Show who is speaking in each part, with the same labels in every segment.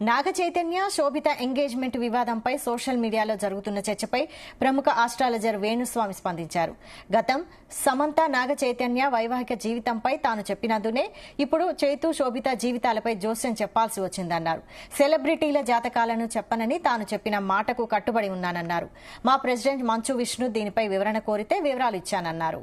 Speaker 1: నాగ Chaitanya Sobhita engagement వివాదంపై social మీడియాలో జరుగుతున్న చర్చపై ప్రముఖ ఆస్ట్రాలజర్ వేణుస్వామి స్పందించారు. గతం సమంత నాగ చైతన్య వైవాహిక జీవితంపై తాను చెప్పినందునే ఇప్పుడు చైతు శోభిత జీవితాలపై జోస్యం చెప్పాల్సి వచ్చిందన్నారు. సెలబ్రిటీల జాతకాలను చెప్పనని తాను చెప్పిన మాటకు కట్టుబడి ఉన్నానన్నారు. మా ప్రెసిడెంట్ మంచు విష్ణు దీనిపై వివరణ కోరితే వివరాలు ఇచ్చానన్నారు.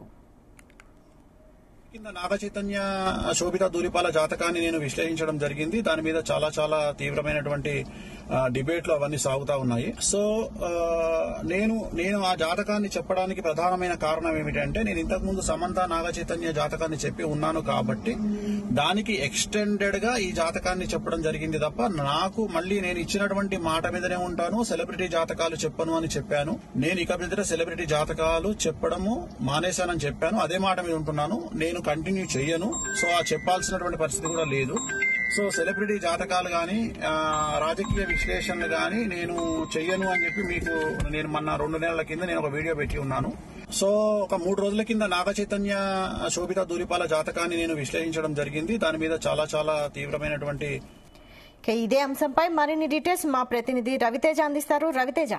Speaker 2: కింద నాగ చైతన్య శోభిత దూరిపాల జాతకాన్ని నేను విశ్లేషించడం జరిగింది. దాని మీద చాలా తీవ్రమైనటువంటి డిబేట్లు అవన్నీ సాగుతా ఉన్నాయి. సో నేను ఆ జాతకాన్ని చెప్పడానికి ప్రధానమైన కారణం ఏమిటంటే, నేను ఇంతకుముందు సమంత నాగ చైతన్య జాతకాన్ని చెప్పి ఉన్నాను కాబట్టి దానికి ఎక్స్టెండెడ్ గా ఈ జాతకాన్ని చెప్పడం జరిగింది తప్ప, నాకు మళ్ళీ నేను ఇచ్చినటువంటి మాట మీదనే ఉంటాను, సెలబ్రిటీ జాతకాలు చెప్పను అని చెప్పాను. నేను ఇక మీద సెలబ్రిటీ జాతకాలు చెప్పడము మానేశానని చెప్పాను. అదే మాట మీద ఉంటున్నాను. నేను కంటిన్యూ చెయ్యను. సో ఆ చెప్పాల్సినటువంటి పరిస్థితి కూడా లేదు. సో సెలబ్రిటీ జాతకాలు గాని రాజకీయ విశ్లేషణలు గాని నేను చెయ్యను అని చెప్పి మీకు నేను మొన్న 2 నెలల కింద నేను ఒక వీడియో పెట్టి ఉన్నాను. సో ఒక 3 రోజుల కింద నాగ చైతన్య శోభిత దూరిపాల జాతకాన్ని నేను విశ్లేషించడం జరిగింది. దాని మీద చాలా తీవ్రమైనటువంటి
Speaker 1: ఇదే అంశంపై మరిన్ని డీటెయిల్స్ మా ప్రతినిధి రవితేజ అందిస్తారు. రవితేజ,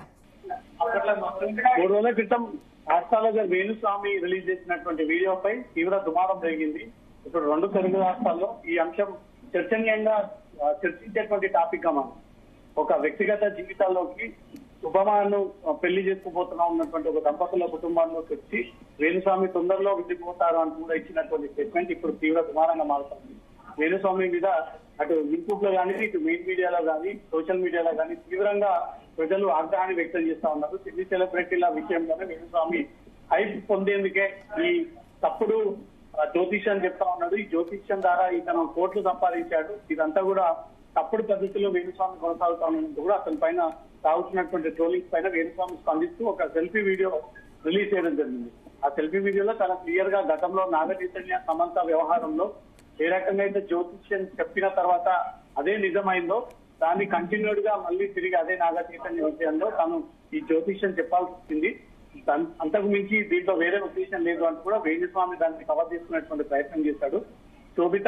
Speaker 3: 3 రోజుల క్రితం ఆస్ట్రాలజర్ వేణుస్వామి రిలీజ్ చేసినటువంటి వీడియోపై తీవ్ర దుమారం జరిగింది. ఇప్పుడు 2 తెలుగు రాష్ట్రాల్లో ఈ అంశం చర్చనీయంగా చర్చించేటువంటి టాపిక్ గా మనం ఒక వ్యక్తిగత జీవితాల్లోకి శుభమాను పెళ్లి చేసుకోబోతున్నా ఉన్నటువంటి ఒక దంపతుల కుటుంబాల్లోకి వచ్చి వేణుస్వామి తొందరలో విడిపోతారు అని కూడా ఇచ్చినటువంటి స్టేట్మెంట్ ఇప్పుడు తీవ్ర దుమారంగా మారుతుంది. వేణుస్వామి మీద అటు యూట్యూబ్ లో కానీ, ఇటు మెయిన్ మీడియాలో కానీ, సోషల్ మీడియాలో కానీ తీవ్రంగా ప్రజలు ఆగ్రహాన్ని వ్యక్తం చేస్తా ఉన్నారు. సినీ సెలబ్రిటీల విషయంలోనే వేణుస్వామి హైప్ పొందేందుకే ఈ తప్పుడు జ్యోతిష్యం చెప్తా ఉన్నాడు. ఈ జ్యోతిష్యం ద్వారా ఇతను కోట్లు సంపాదించాడు. ఇదంతా కూడా తప్పుడు పద్ధతిలో వేణుస్వామి కొనసాగుతా ఉన్నట్టు కూడా అతని పైన సాగుతున్నటువంటి ట్రోలింగ్స్ పైన వేణుస్వామి స్పందిస్తూ ఒక సెల్ఫీ వీడియో రిలీజ్ చేయడం జరిగింది. ఆ సెల్ఫీ వీడియోలో చాలా క్లియర్ గా గతంలో నాగ చైతన్య సమంత వ్యవహారంలో ఏ రకంగా అయితే జ్యోతిష్యం చెప్పిన తర్వాత అదే నిజమైందో దాన్ని కంటిన్యూడ్ గా మళ్ళీ తిరిగి అదే నాగ చైతన్య విషయంలో తాను ఈ జ్యోతిష్యం చెప్పాల్సి వచ్చింది. అంతకు మించి దీంట్లో వేరే ఉద్దేశం లేదు అంటూ కూడా వేణుస్వామి దాన్ని కవర్ చేసుకునేటువంటి ప్రయత్నం చేశాడు. శోభిత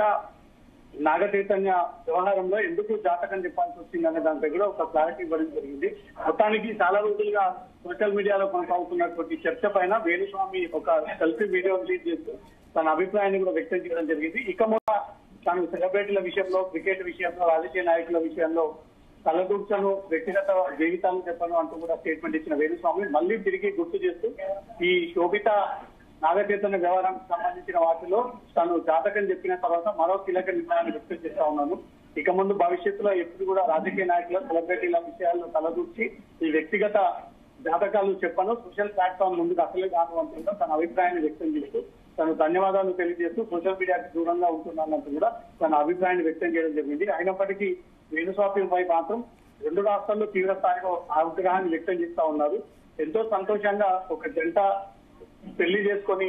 Speaker 3: నాగ చైతన్య వ్యవహారంలో ఎందుకు జాతకం చెప్పాల్సి వచ్చింది అనే దానిపై కూడా ఒక క్లారిటీ ఇవ్వడం జరిగింది. మొత్తానికి చాలా రోజులుగా సోషల్ మీడియాలో కొనసాగుతున్నటువంటి చర్చ పైన వేణుస్వామి ఒక సెల్ఫీ వీడియో రిలీజ్ చేస్తూ తన అభిప్రాయాన్ని కూడా వ్యక్తం చేయడం జరిగింది. ఇక మొదట తాను సెలబ్రిటీల విషయంలో, క్రికెట్ విషయంలో, రాజకీయ నాయకుల విషయంలో తలదూర్చను, వ్యక్తిగత జీవితాలను చెప్పను అంటూ కూడా స్టేట్మెంట్ ఇచ్చిన వేణుస్వామి మళ్ళీ తిరిగి గుర్తు చేస్తూ ఈ శోభిత నాగ చైతన్య వ్యవహారానికి సంబంధించిన వాటిలో తాను జాతకం చెప్పిన తర్వాత మరో కీలక నిర్ణయాన్ని వ్యక్తం చేస్తా ఉన్నాను. ఇక ముందు భవిష్యత్తులో ఎప్పుడు కూడా రాజకీయ నాయకుల, సెలబ్రిటీల విషయాల్లో తలదూర్చి ఈ వ్యక్తిగత జాతకాలు చెప్పను, సోషల్ ప్లాట్ఫామ్ ముందుకు అసలే కాను అంటుందో తన అభిప్రాయాన్ని వ్యక్తం చేస్తూ తను ధన్యవాదాలు తెలియజేస్తూ సోషల్ మీడియాకి దూరంగా ఉంటున్నానంటూ కూడా తన అభిప్రాయాన్ని వ్యక్తం చేయడం జరిగింది. అయినప్పటికీ వేణుస్వామిపై మాత్రం 2 రాష్ట్రాల్లో తీవ్ర స్థాయిలో ఆగ్రహాన్ని వ్యక్తం చేస్తా ఉన్నారు. ఎంతో సంతోషంగా ఒక జంట పెళ్లి చేసుకొని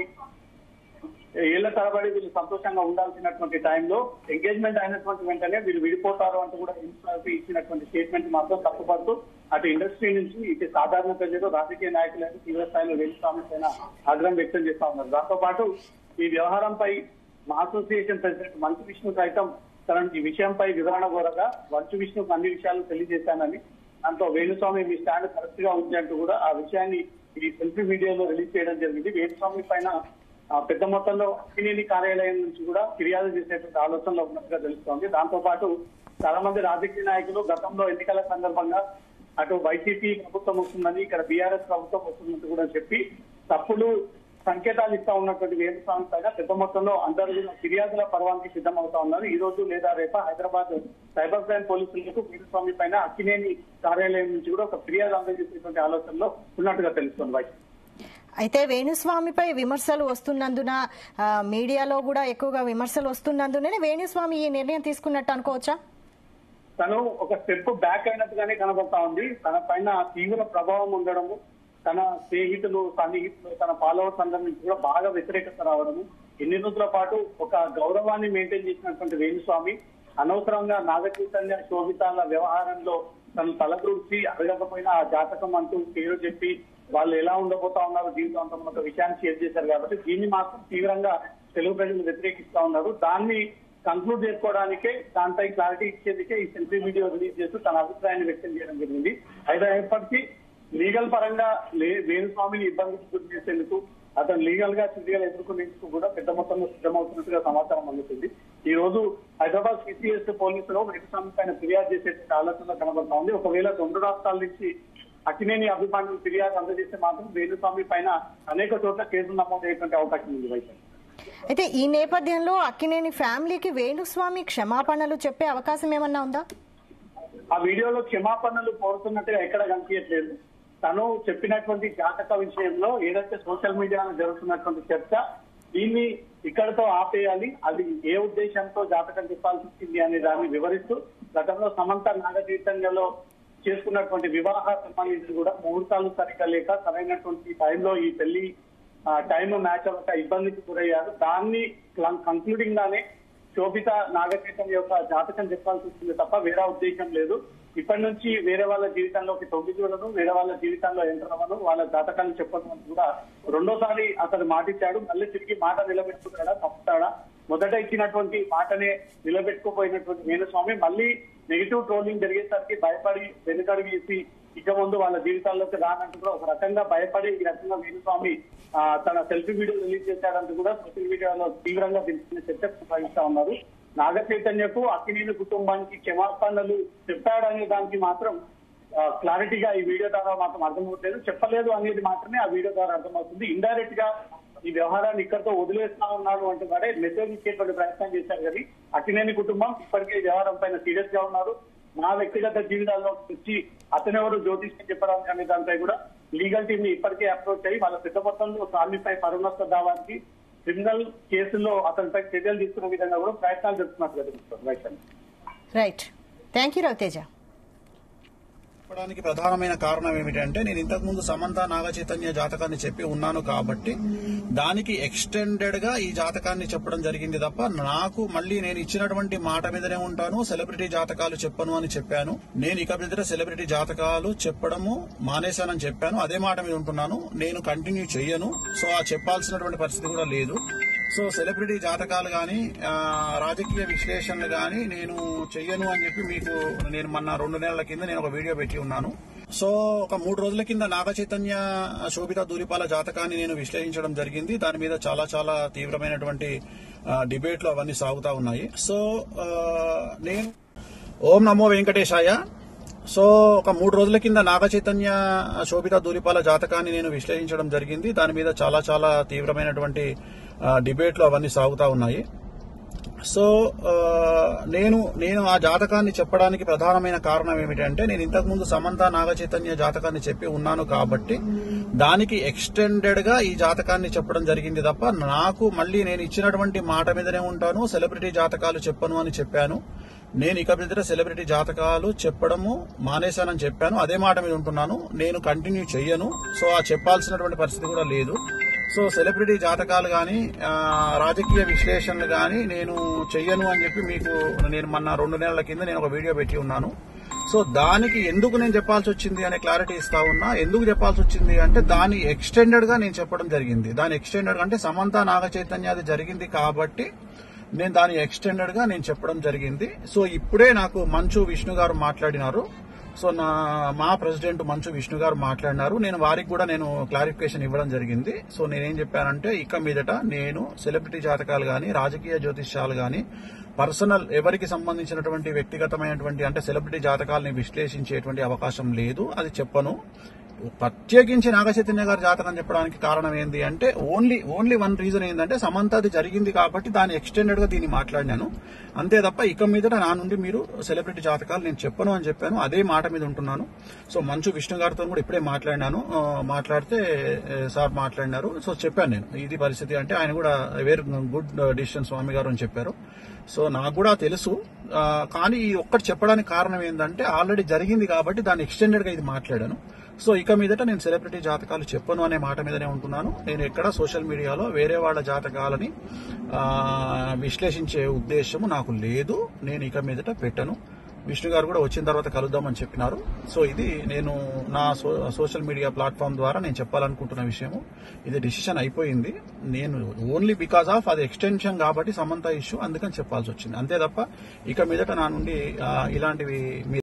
Speaker 3: ఏళ్ల తరబడి వీళ్ళు సంతోషంగా ఉండాల్సినటువంటి టైంలో ఎంగేజ్మెంట్ అయినటువంటి వెంటనే వీళ్ళు విడిపోతారు అంటూ కూడా ఇచ్చినటువంటి స్టేట్మెంట్ మాత్రం తప్పుపడుతూ అటు ఇండస్ట్రీ నుంచి ఇటు సాధారణ ప్రజలు, రాజకీయ నాయకులను తీవ్ర స్థాయిలో వేణుస్వామి పైన ఆగ్రహం వ్యక్తం చేస్తా ఉన్నారు. దాంతో పాటు ఈ వ్యవహారంపై మా అసోసియేషన్ ప్రెసిడెంట్ మంచు విష్ణు సైతం తన ఈ విషయంపై వివరణ కోరగా మంచు విష్ణుకు అన్ని విషయాలు తెలియజేశానని, దాంతో వేణుస్వామి మీ స్టాండ్ కరెక్ట్ గా ఉంది అంటూ కూడా ఆ విషయాన్ని ఈ సెల్ఫీ వీడియోలో రిలీజ్ చేయడం జరిగింది. వేణుస్వామి పైన పెద్ద మొత్తంలో అక్కినేని కార్యాలయం నుంచి కూడా ఫిర్యాదు చేసేటువంటి ఆలోచనలో ఉన్నట్టుగా తెలుస్తోంది. దాంతో పాటు చాలా మంది రాజకీయ నాయకులు గతంలో ఎన్నికల సందర్భంగా అటు వైసీపీ ప్రభుత్వం వస్తుందని, ఇక్కడ బీఆర్ఎస్ ప్రభుత్వం వస్తుందంటూ కూడా చెప్పి తప్పుడు సంకేతాలు ఇస్తా ఉన్నటువంటి వేణుస్వామి పైన పెద్ద మొత్తంలో అందరూ ఫిర్యాదుల పర్వానికి సిద్ధమవుతా ఉన్నారు. ఈ రోజు లేదా రేప హైదరాబాద్ సైబర్ క్రైమ్ పోలీసులకు వేణుస్వామి పైన అక్కినేని కార్యాలయం నుంచి కూడా ఒక ఫిర్యాదు అందజేసేటువంటి ఆలోచనలో ఉన్నట్టుగా తెలుస్తోంది.
Speaker 1: అయితే వేణుస్వామిపై విమర్శలు వస్తున్నందున, మీడియాలో కూడా ఎక్కువగా విమర్శలు వస్తున్నందునే వేణుస్వామి ఈ నిర్ణయం తీసుకున్నట్టు అనుకోవచ్చా?
Speaker 3: తను ఒక స్టెప్ బ్యాక్ అయినట్టుగానే కనబడతా ఉంది. తన పైన తీవ్ర ప్రభావం ఉండడము, తన స్నేహితులు, సన్నిహితులు, తన ఫాలోవర్స్ అందరి నుంచి కూడా బాగా వ్యతిరేకత రావడము, ఎన్ని రోజుల పాటు ఒక గౌరవాన్ని మెయింటైన్ చేసినటువంటి వేణుస్వామి అనవసరంగా నాగ చైతన్య శోభితాల వ్యవహారంలో తను తలదూర్చి అడగకపోయినా ఆ జాతకం అంటూ పేరు చెప్పి వాళ్ళు ఎలా ఉండబోతా ఉన్నారు జీవితాంతం ఒక విషయాన్ని షేర్ చేశారు. కాబట్టి దీన్ని మాత్రం తీవ్రంగా తెలుగు ప్రజలు వ్యతిరేకిస్తా ఉన్నారు. దాన్ని కంక్లూడ్ చేసుకోవడానికే, దానిపై క్లారిటీ ఇచ్చేందుకే ఈ సెల్ఫీ వీడియో రిలీజ్ చేస్తూ తన అభిప్రాయాన్ని వ్యక్తం చేయడం జరిగింది. అయితే ఇప్పటికీ లీగల్ పరంగా వేణుస్వామిని ఇబ్బందికి గురి చేసేందుకు, అతను లీగల్ గా చిటిగా ఎదుర్కొనేందుకు కూడా పెద్ద మొత్తంలో సిద్ధమవుతున్నట్టుగా సమాచారం అందుతుంది. ఈ రోజు హైదరాబాద్ సిసిఎస్ పోలీసులు వేణుస్వామి పైన ఫిర్యాదు చేసేందుకు ఆలోచన కనబడతా ఉంది. ఒకవేళ 2 రాష్ట్రాల నుంచి అక్కినేని అభిమానులు ఫిర్యాదు అందజేస్తే మాత్రం వేణుస్వామి పైన అనేక చోట్ల కేసులు నమోదయ్యేటువంటి అవకాశం ఉంది. వైద్యం
Speaker 1: అయితే ఈ నేపథ్యంలో అక్కినేని ఫ్యామిలీకి వేణుస్వామి క్షమాపణలు చెప్పే అవకాశం ఏమన్నా ఉందా?
Speaker 3: ఆ వీడియోలో క్షమాపణలు కోరుతున్నట్టుగా ఎక్కడ కనిపించట్లేదు. తను చెప్పినటువంటి జాతక విషయంలో ఏదైతే సోషల్ మీడియాలో జరుగుతున్నటువంటి చర్చ, దీన్ని ఇక్కడతో ఆపేయాలి, అది ఏ ఉద్దేశంతో జాతకం చెప్పాల్సి వచ్చింది అనే దాన్ని వివరిస్తూ గతంలో సమంత నాగ చైతన్యలో చేసుకున్నటువంటి వివాహ సంబంధించి కూడా ముహూర్తాలు సరిగ్గా లేక సరైనటువంటి టైంలో ఈ పెళ్లి టైం మ్యాచ్ అవ్వక ఇబ్బందికి గురయ్యారు. దాన్ని కంక్లూడింగ్ గానే శోభిత నాగ చైతన్య యొక్క జాతకం చెప్పాల్సి వచ్చింది తప్ప వేరే ఉద్దేశం లేదు. ఇప్పటి నుంచి వేరే వాళ్ళ జీవితంలోకి తొంగి చూడను, వేరే వాళ్ళ జీవితంలో ఎంటర్ అవ్వను, వాళ్ళ జాతకాన్ని చెప్పడం అని కూడా రెండోసారి అతను మాటిచ్చాడు. మళ్ళీ తిరిగి మాట నిలబెట్టుకున్నాడా, తప్పుతాడా? మొదట ఇచ్చినటువంటి మాటనే నిలబెట్టుకోపోయినటువంటి వేణుస్వామి మళ్ళీ నెగిటివ్ ట్రోలింగ్ జరిగేసరికి భయపడి వెనుకడుగు వేసి ఇక ముందు వాళ్ళ జీవితాల్లోకి రానంటూ కూడా ఒక రకంగా భయపడి ఈ రకంగా వేణుస్వామి తన సెల్ఫీ వీడియో రిలీజ్ చేశాడంటూ కూడా సోషల్ మీడియాలో తీవ్రంగా దీని చర్చ కొనసాగిస్తా ఉన్నారు. నాగ చైతన్యకు అక్కినేని కుటుంబానికి క్షమాపణలు చెప్పాడనే దానికి మాత్రం క్లారిటీగా ఈ వీడియో ద్వారా మాత్రం అర్థమవుతలేదు. చెప్పలేదు అనేది మాత్రమే ఆ వీడియో ద్వారా అర్థమవుతుంది. ఇండైరెక్ట్ గా ఈ వ్యవహారాన్ని ఇక్కడితో వదిలేస్తా ఉన్నాను అంటూ కూడా మెసేజ్ ఇచ్చేటువంటి ప్రయత్నం చేశారు. కానీ అక్కినేని కుటుంబం ఇప్పటికే వ్యవహారం పైన సీరియస్ గా ఉన్నారు. నా వ్యక్తిగత జీవితాల్లో వచ్చి అతనెవరు జ్యోతిష్యం చెప్పడానికి అనే దానిపై కూడా లీగల్ టీమ్ ని ఇప్పటికే అప్రోచ్ అయ్యి వాళ్ళ పెద్ద మొత్తంలో స్వామిపై పరునష్ట దావానికి క్రిమినల్ కేసుల్లో అతనిపై చర్యలు తీసుకునే విధంగా కూడా ప్రయత్నాలు జరుగుతున్నట్టు.
Speaker 1: Right, thank you Raviteja.
Speaker 2: చెప్పడానికి ప్రధానమైన కారణం ఏమిటంటే, నేను ఇంతకు ముందు సమంత నాగ చైతన్య జాతకాన్ని చెప్పి ఉన్నాను కాబట్టి దానికి ఎక్స్టెండెడ్ గా ఈ జాతకాన్ని చెప్పడం జరిగింది తప్ప నాకు మళ్ళీ నేను ఇచ్చినటువంటి మాట మీదనే ఉంటాను, సెలబ్రిటీ జాతకాలు చెప్పను అని చెప్పాను. నేను ఇక మీద సెలబ్రిటీ జాతకాలు చెప్పడము మానేశానని చెప్పాను. అదే మాట మీద ఉంటున్నాను. నేను కంటిన్యూ చెయ్యను. సో ఆ చెప్పాల్సినటువంటి పరిస్థితి కూడా లేదు. సో సెలబ్రిటీ జాతకాలు గాని రాజకీయ విశ్లేషణలు గాని నేను చెయ్యను అని చెప్పి మీకు నేను మొన్న 2 నెలల కింద నేను ఒక వీడియో పెట్టి ఉన్నాను. సో ఒక 3 రోజుల కింద నాగ చైతన్య శోభిత దూరిపాల జాతకాన్ని నేను విశ్లేషించడం జరిగింది. దాని మీద చాలా తీవ్రమైనటువంటి డిబేట్లు అవన్నీ సాగుతా ఉన్నాయి. సో నేను ఓం నమో వెంకటేశాయ. సో ఒక 3 రోజుల కింద నాగ చైతన్య శోభిత దూరిపాల జాతకాన్ని నేను విశ్లేషించడం జరిగింది. దాని మీద చాలా తీవ్రమైనటువంటి డిబేట్లు అవన్నీ సాగుతా ఉన్నాయి. సో నేను ఆ జాతకాన్ని చెప్పడానికి ప్రధానమైన కారణం ఏమిటంటే, నేను ఇంతకు ముందు సమంత నాగ చైతన్య జాతకాన్ని చెప్పి ఉన్నాను కాబట్టి దానికి ఎక్స్టెండెడ్ గా ఈ జాతకాన్ని చెప్పడం జరిగింది తప్ప నాకు మళ్ళీ నేను ఇచ్చినటువంటి మాట మీదనే ఉంటాను, సెలబ్రిటీ జాతకాలు చెప్పను అని చెప్పాను. నేను ఇక మీద సెలబ్రిటీ జాతకాలు చెప్పడము మానేశానని చెప్పాను. అదే మాట మీద ఉంటున్నాను. నేను కంటిన్యూ చెయ్యను. సో ఆ చెప్పాల్సినటువంటి పరిస్థితి కూడా లేదు. సో సెలబ్రిటీ జాతకాలు గాని రాజకీయ విశ్లేషణలు గాని నేను చెయ్యను అని చెప్పి మీకు నేను మొన్న 2 నెలల కింద నేను ఒక వీడియో పెట్టి ఉన్నాను. సో దానికి ఎందుకు నేను చెప్పాల్సి వచ్చింది అనే క్లారిటీ ఇస్తా ఉన్నా. ఎందుకు చెప్పాల్సి వచ్చింది అంటే, దాని ఎక్స్టెండెడ్ గా నేను చెప్పడం జరిగింది. దాని ఎక్స్టెండెడ్ అంటే సమంత నాగ చైతన్య అది జరిగింది కాబట్టి నేను దాని ఎక్స్టెండెడ్ గా నేను చెప్పడం జరిగింది. సో ఇప్పుడే నాకు మంచు విష్ణు గారు మాట్లాడినారు. సో మా ప్రెసిడెంట్ మంచు విష్ణు గారు మాట్లాడినారు. నేను వారికి కూడా నేను క్లారిఫికేషన్ ఇవ్వడం జరిగింది. సో నేనేం చెప్పానంటే, ఇక మీదట నేను సెలబ్రిటీ జాతకాలు గాని రాజకీయ జ్యోతిష్యాలు గాని పర్సనల్ ఎవరికి సంబంధించినటువంటి వ్యక్తిగతమైనటువంటి అంటే సెలబ్రిటీ జాతకాలని విశ్లేషించేటువంటి అవకాశం లేదు. అది చెప్పను. ప్రత్యేకించి నాగ చైతన్య గారి జాతకం చెప్పడానికి కారణం ఏంటి అంటే, ఓన్లీ వన్ రీజన్ ఏంటంటే, సమంతది జరిగింది కాబట్టి దాని ఎక్స్టెండెడ్ గా దీన్ని మాట్లాడినాను. అంతే తప్ప ఇక మీదట నా నుండి మీరు సెలబ్రిటీ జాతకాలు నేను చెప్పను అని చెప్పాను. అదే మాట మీద ఉంటున్నాను. సో మంచు విష్ణు గారితో కూడా ఇప్పుడే మాట్లాడినాను. మాట్లాడితే సార్ మాట్లాడినారు. సో చెప్పాను నేను ఇది పరిస్థితి అంటే, ఆయన కూడా వెరీ గుడ్ డిసిషన్ స్వామి గారు అని చెప్పారు. సో నాకు కూడా తెలుసు. కానీ ఈ ఒక్కటి చెప్పడానికి కారణం ఏంటంటే, ఆల్రెడీ జరిగింది కాబట్టి దాన్ని ఎక్స్టెండెడ్ గా ఇది మాట్లాడాను. సో ఇక మీదట నేను సెలబ్రిటీ జాతకాలు చెప్పను అనే మాట మీదనే ఉంటున్నాను. నేను ఎక్కడ సోషల్ మీడియాలో వేరే వాళ్ళ జాతకాలని విశ్లేషించే ఉద్దేశము నాకు లేదు. నేను ఇక మీదట పెట్టను. విష్ణు గారు కూడా వచ్చిన తర్వాత కలుద్దామని చెప్పినారు. సో ఇది నేను నా సోషల్ మీడియా ప్లాట్ఫామ్ ద్వారా నేను చెప్పాలనుకుంటున్న విషయము. ఇది డిసిషన్ అయిపోయింది. నేను ఓన్లీ బికాస్ ఆఫ్ అది ఎక్స్టెన్షన్ కాబట్టి సమంత ఇష్యూ అందుకని చెప్పాల్సి వచ్చింది. అంతే తప్ప ఇక మీదట నా నుండి ఇలాంటివి